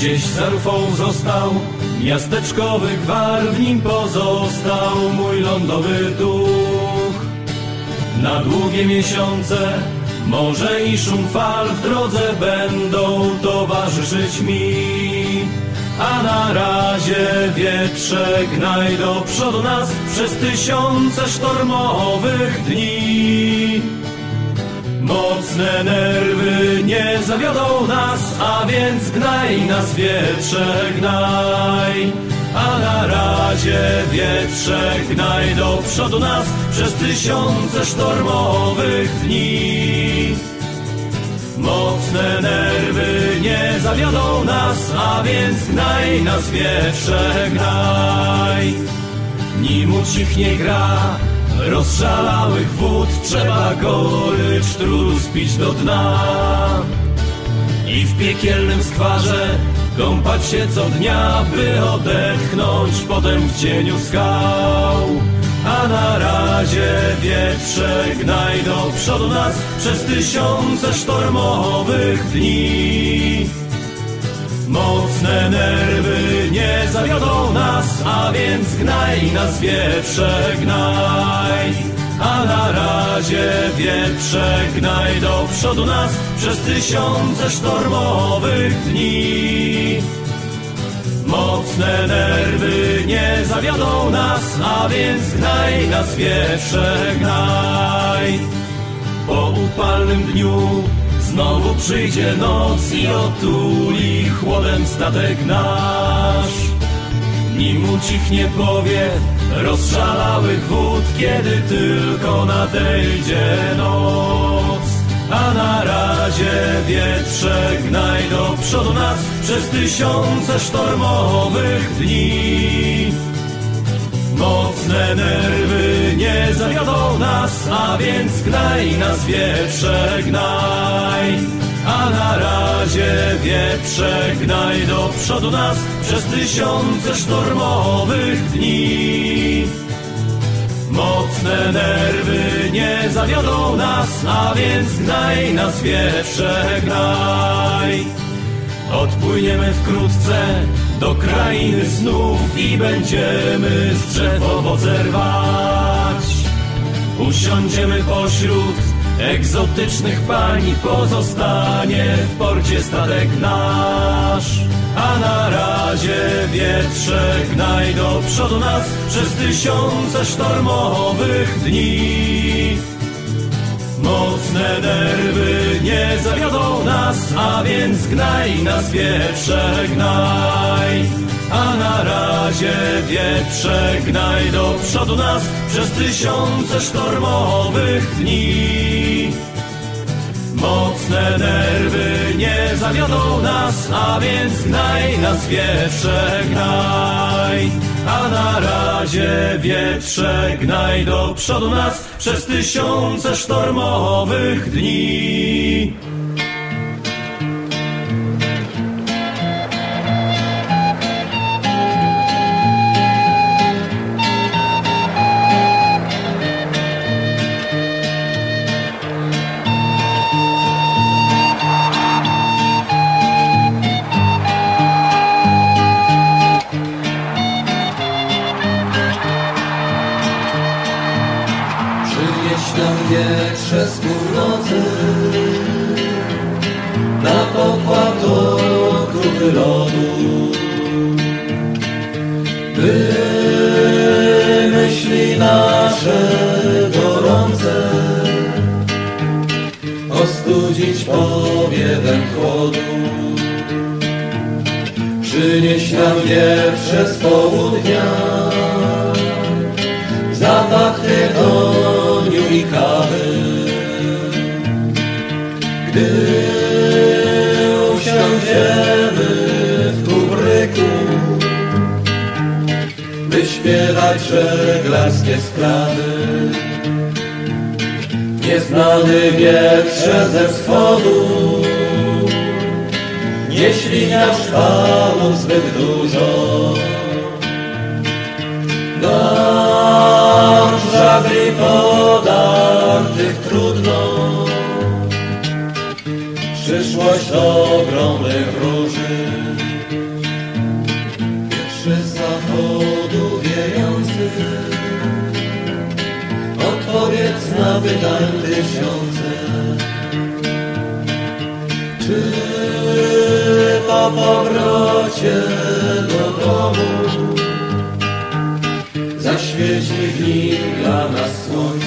Gdzieś za rufą został miasteczkowy gwar, w nim pozostał mój lądowy duch. Na długie miesiące morze i szum fal w drodze będą towarzyszyć mi. A na razie wietrze gnaj do przodu nas przez tysiące sztormowych dni. Mocne nerwy nie zawiodą nas, a więc gnaj nas wietrze, gnaj. A na razie wietrze gnaj do przodu nas przez tysiące sztormowych dni. Mocne nerwy nie zawiodą nas, a więc gnaj nas wietrze, gnaj. Nim ucichnie gra rozszalałych wód, trzeba gorycz trudu spić do dna i w piekielnym skwarze kąpać się co dnia, by odetchnąć potem w cieniu skał. A na razie wietrze gnaj do przodu nas przez tysiące sztormowych dni. Mocne nerwy nie zawiodą nas, a więc gnaj nas wietrze, gnaj. A na razie wietrze gnaj do przodu nas przez tysiące sztormowych dni. Mocne nerwy nie zawiodą nas, a więc gnaj nas wietrze, gnaj. Po upalnym dniu znowu przyjdzie noc i otuli chłodem statek nasz. Nim ucichnie powiew rozszalałych wód, kiedy tylko nadejdzie noc. A na razie wietrze gnaj do przodu nas przez tysiące sztormowych dni. Mocne nerwy nie zawiodą nas, a więc gnaj nas wietrze, gnaj. A na razie wietrze gnaj do przodu nas przez tysiące sztormowych dni. Mocne nerwy nie zawiodą nas, a więc gnaj nas wietrze, gnaj. Odpłyniemy wkrótce do krainy snów i będziemy z drzew owoce rwać. Usiądziemy pośród egzotycznych pań, pozostanie w porcie statek nasz. A na razie wietrze gnaj do przodu nas przez tysiące sztormowych dni. Mocne nerwy nie zawiodą nas, a więc gnaj nas wietrze, gnaj. A na razie wietrze gnaj do przodu nas przez tysiące sztormowych dni. Mocne nerwy nie zawiodą nas, a więc gnaj nas wietrze, gnaj. A na razie wietrze gnaj do przodu nas przez tysiące sztormowych dni. Wietrze z północy na pokład okrutny lodu, by myśli nasze gorące ostudzić powiewem chłodu. Przynieś nam wietrze z południa zapach tytoniu i kawy. Gdy usiądziemy w kubryku, by śpiewać żeglarskie sprawy. Nieznany wietrze ze wschodu, jeśli miał szwalów zbyt dużo, nam żagli podartych trudno. Przyszłość ogromnych róży za wydań tysiące. Czy po powrocie do domu zaświeci w nim dla nas słońce?